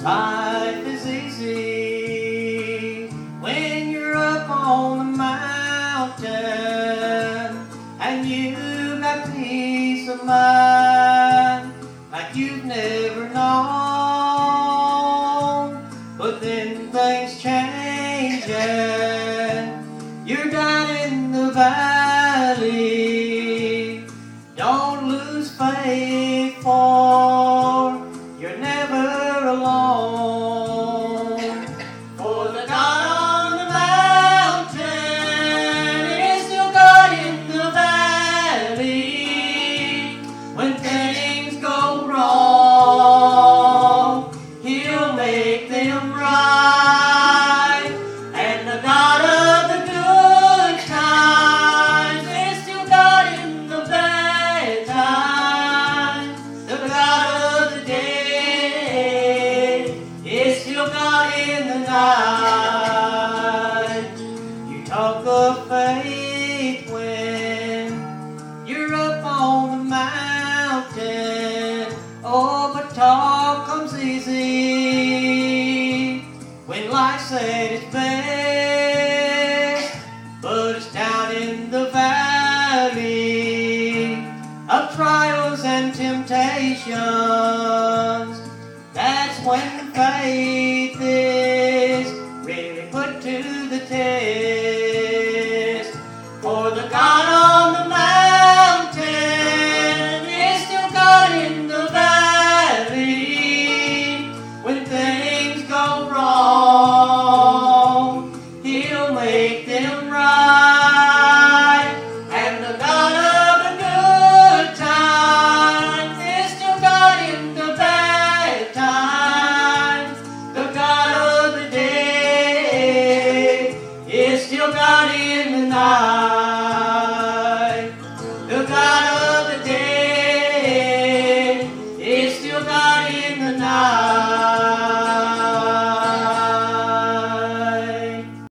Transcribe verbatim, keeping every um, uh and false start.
Life is easy when you're up on the mountain and you've got peace of mind like you've never known. But then things change and you're down in the valley. Don't lose faith, for you're never alone. For the God on the mountain is still God in the valley. When things go wrong, He'll make them right. And the God of the good times is still God in the bad times. The God of the day is still God in the night. You talk of faith when you're up on the mountain. Oh, but talk comes easy when life's at its best. But it's down in the valley of trials and temptations. That's when faith is really put to the test.